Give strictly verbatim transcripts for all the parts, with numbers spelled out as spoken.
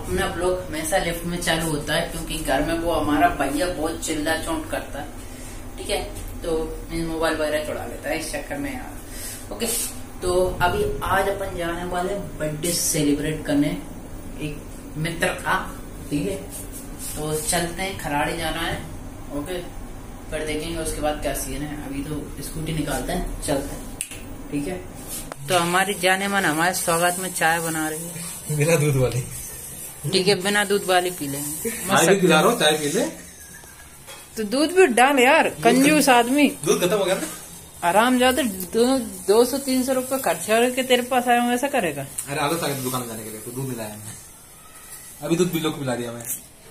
अपना ब्लॉग हमेशा लिफ्ट में चालू होता है क्योंकि घर में वो हमारा भैया बहुत चिल्ला चौंट करता है, ठीक है, तो मोबाइल वगैरह चुरा लेता है इस चक्कर में यार। ओके, तो अभी आज अपन जाने वाले बर्थडे सेलिब्रेट करने एक मित्र का, ठीक है, तो चलते हैं, खराड़ी जाना है। ओके, फिर देखेंगे उसके बाद क्या सीन है। अभी तो स्कूटी निकालते हैं, चलते हैं, ठीक है। तो हमारी जाने मन हमारे स्वागत में चाय बना रही है बिना दूध वाली, ठीक है, बिना दूध वाली पी लेंगे। चाय भी पिला रहा हूँ, चाय पी ले तो दूध भी डाल यार, कंजूस आदमी। दूध खत्म हो गया ना, आराम जाते दो दो सौ तीन सौ रूपये खर्चा करके तेरे पास आया हूँ, ऐसा करेगा? अरे आलस आ गया दुकान में जाने के लिए, तो दूध मिलाया मैं, अभी दूध बिल्लो को पिला दिया मैं।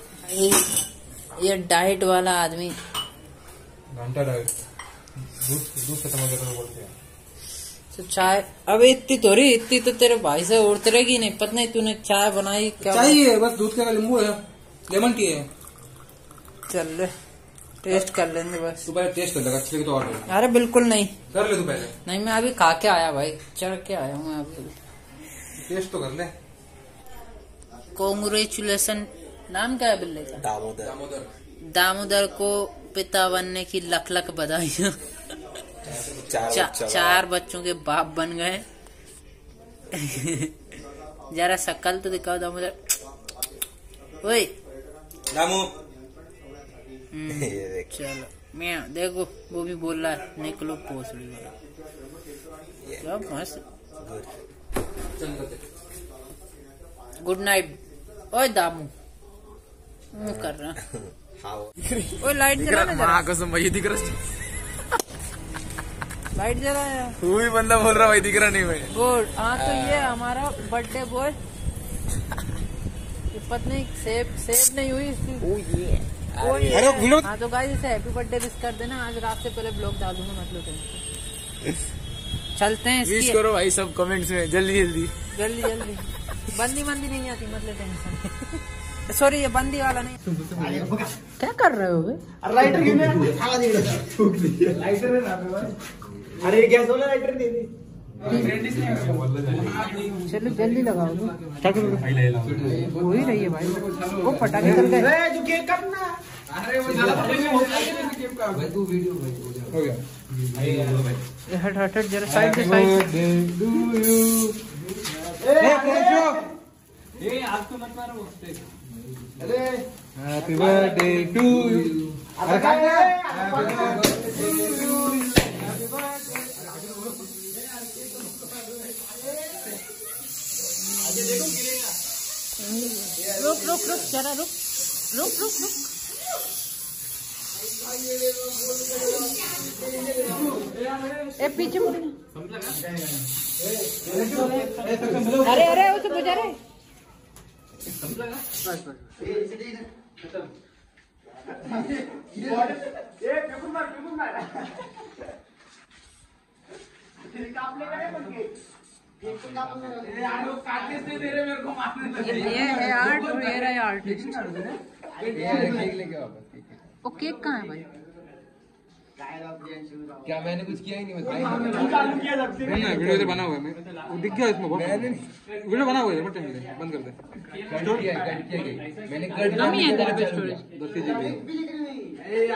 ये डाइट वाला आदमी, घंटा डाइट, दूध दूध खत्म हो गया तो बोलते हैं तो चाय। अबे इतनी थोड़ी, इतनी तो तेरे भाई से उतरेगी नहीं, पता नहीं तूने चाय बनाई क्या चाहिए, बस दूध का नींबू है, लेमन टी है। चल ले, टेस्ट कर लेंगे बस। तू पहले टेस्ट कर लेगा, अच्छे तो और अरे बिल्कुल नहीं कर ले तू पहले। नहीं, मैं अभी खा के आया भाई, चढ़ के आया हूँ मैं अभी। टेस्ट तो कर ले। कॉन्ग्रेचुलेसन। नाम क्या है बिल्ले का? दामोदर। दामोदर दामोदर को पिता बनने की लख लख बधाइयां। चार, चा, चार बच्चों के बाप बन गए। जरा शक्ल तो दिखाओ दामोदर। ओए दामू, चलो मैं देखो, वो भी बोल रहा है निकलो पोसड़ी वाला, क्या मस्त। Good night. ओए दामू कर रहा, ओए लाइट जला ना जरा। कसम भाई दिख रहा, लाइट जला यार। तू ही बंदा बोल रहा भाई, दिख रहा नहीं भाई। गुड। हाँ तो ये हमारा बर्थडे बॉय, पत्नी सेब सेब नहीं हुई इसकी। ओ ये अरे हाँ तो गाइस इसे हैप्पी बर्थडे विश कर देना। आज रात से पहले ब्लॉग डाल दूंगा, मतलब चलते हैं। विश करो भाई सब कमेंट्स में, जल्दी जल्दी जल्दी जल्दी। बंदी बंदी नहीं आती, मतलब टेंशन। सॉरी, ये बंदी वाला नहीं। क्या कर रहे हो बे? अरे गैस वाला लाइटर दे दे। चलो जल्दी लगाओ। क्या करोगे? हो ही रही है भाई, वो पटाखे चल गए। जो केक काटना, अरे वो तू वीडियो हो गया। हट हट हट जरा साइड से साइड। ए आज तो मत मारो। अरे हैप्पी बर्थडे टू यू, अरे रुक रुक रुक जरा रुक रुक रुक रुक। ए पीछे मुड़। अरे अरे उसे बुझा रहे। ये है आर्ट और ये रहा आर्टिस्ट। वो केक कहाँ है भाई? क्या मैंने कुछ किया ही नहीं, वीडियो तो बना हुआ है, मैं वो दिख गया इसमें, मैंने वीडियो बना हुआ है, बंद कर दे। स्टोरी किया है, किया गया मैंने, कम ही है तेरे पे स्टोरेज। दस जीबी।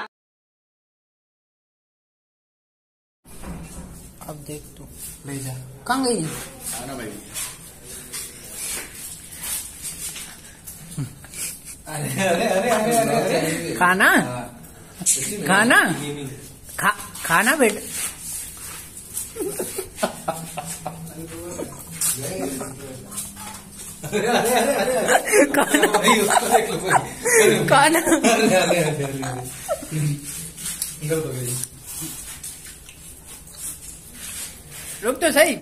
अब देख तू ले जा, कहाँ गई? आना भाई। अरे अरे अरे अरे अरे खाना खाना खा खाना बेटा। खाना रुक तो सही।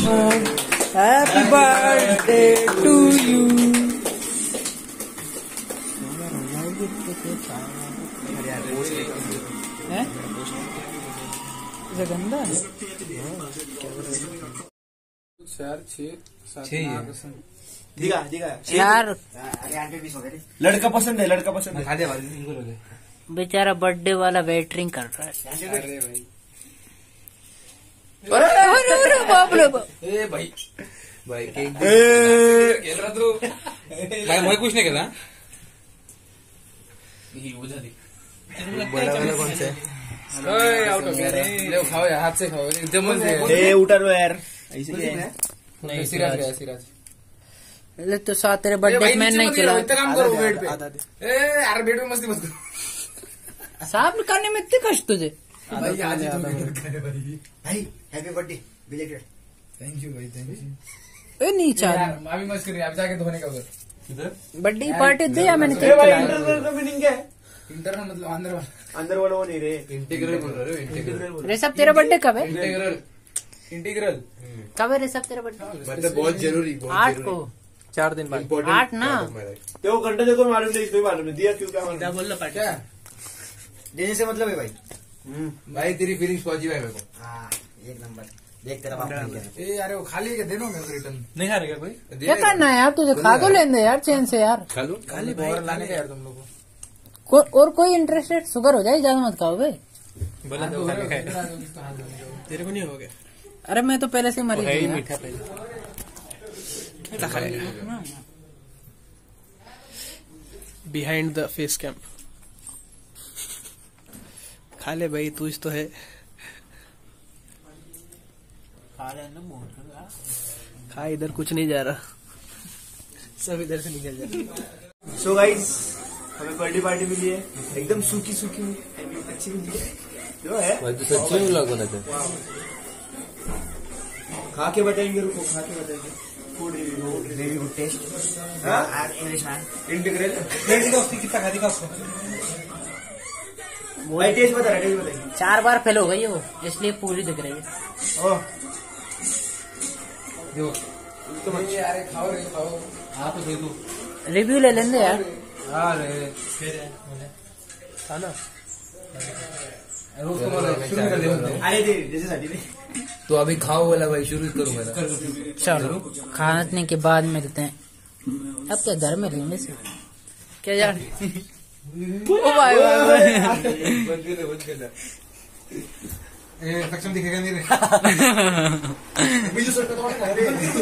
Happy birthday to you. गंदा है चार छः छः दिखा दिखा यार। लड़का पसंद है, लड़का पसंद है। बेचारा बर्थडे वाला वेटरिंग कर रहा है। अरे भाई अरे अरे अरे बाप रे बाप। ए भाई भाई केक खेल रहा तू भाई, मैं कुछ नहीं खेला। बड़ा वाला कौन सा है? आउट हो गया। ले खाओ यार, हाथ से खाओ एकदम से। ए उठा रो यार, ऐसे क्या है? नहीं सिराज गया, सिराज। ले तो साथ तेरे बर्थडे में नहीं खिला। इतना काम करो बेड पे। ए यार बेड पे मस्ती मत करो। साफ करने में इतनी कष्ट तुझे। भाई आज ही तो भाई भाई happy birthday belated. Thank you भाई, थैंक यू। ए नहीं चाह माँ भी मस्त कर रही है, आप जाके धोने का उधर। किधर? बर्थडे पार्टी दे या मैंने ए केक भाई खिलाया। इंटरनल का मीनिंग क्या है? इंटरनल मतलब अंदर वाला। अंदर वाला वो नहीं रे, इंटीग्रल बोल रहे हो, इंटीग्रल। ऋषभ तेरा बर्थडे कब है? इंटीग्रल इंटीग्रल कब है ऋषभ तेरा बर्थडे? मतलब बहुत जरूरी, आठ को। चार दिन बाद। आठ ना। तो वो घंटा देखो मालूम नहीं, इसको मालूम नहीं दिया क्यों, क्या मालूम? बोल लो क्या देने से मतलब है भाई। भाई तेरी फीलिंग्स पहुंची भाई मेरे को। हाँ एक नंबर देख तेरा बाप नहीं किया। ए यार वो खाली है, दे दो मेरे को रिटर्न। नहीं खा रहेगा कोई? क्या करना है यार तुझे? खा तो लेने यार चैन से यार। खा लो, खाली और लाने का यार तुम लोगों को, और कोई इंटरेस्टेड? शुगर हो जाए, ज्यादा मत खाओ भाई। बोला तो खाने का है। तेरे को नहीं हो गया? अरे मैं तो पहले से ही मरी है ही हूँ। मीठा पहले। क्या खाएगा? Behind the face cam. खा ले भाई, तू तो है। खा, इधर कुछ नहीं जा रहा, सब इधर से निकल जा रहा। सो गाइस हमें बर्थडे पार्टी मिली है, एकदम सूखी सूखी अच्छी मिली है जो है। भाई तो सच्ची में व्लॉग बनाते हैं। खा के बताएंगे, रुको खा के बताएंगे। Food review, very good taste. English man integral कितना खा दिखा उसको भाई, टेस्ट बता रहा, टेस्ट बताइए। चार बार फेल हो गई वो, इसलिए पूरी दिख रही है। ओह जो तो मच्छी यार, खाओ रे खाओ। हाँ तो दे दो, रिव्यू ले लेंगे यार। हाँ रे खाना रोज को शुरू कर दे। अरे दे जैसे साठी दे। तो अभी खाओ वाला भाई, शुरू करो मेरा। चलो खाने के बाद मिलते हैं। अब क्या घर में रहेंगे से क्या जान। ओ भाई भाई बंद कर दे, बंद कर दे। ए सक्षम दिखेगा नहीं रे। बिजू सर का तो अरे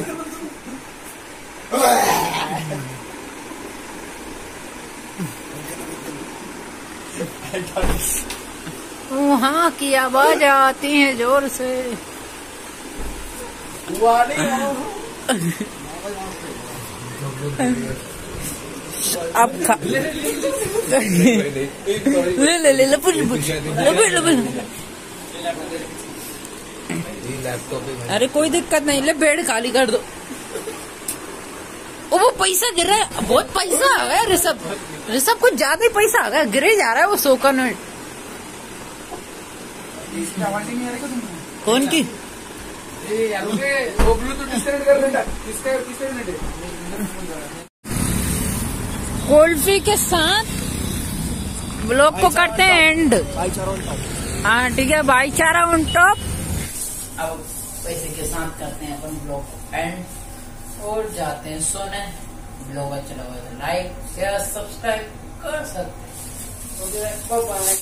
वहाँ की आवाज आती है जोर से। अब खा ले ले ले लपुट लपुट लपुट लपुट। लैपटॉप अरे कोई दिक्कत नहीं, ले बेड खाली कर दो। ओ वो पैसा गिर रहा है, बहुत पैसा आ गया ऋषभ। ऋषभ कुछ ज्यादा ही पैसा आ गया, गिरे जा रहा है वो सोका नोट। कौन की? ए यार वो ब्लूटूथ डिस्कनेक्ट कर देना। किसका किसका मिनट है? कुल्फी के साथ ब्लॉग को करते हैं एंड। हाँ ठीक है, भाईचारा ऑन टॉप। अब पैसे के साथ करते हैं अपन ब्लॉग को एंड और जाते हैं सोने। ब्लॉग अच्छा लगा तो लाइक शेयर सब्सक्राइब कर सकते हैं। Okay bye bye.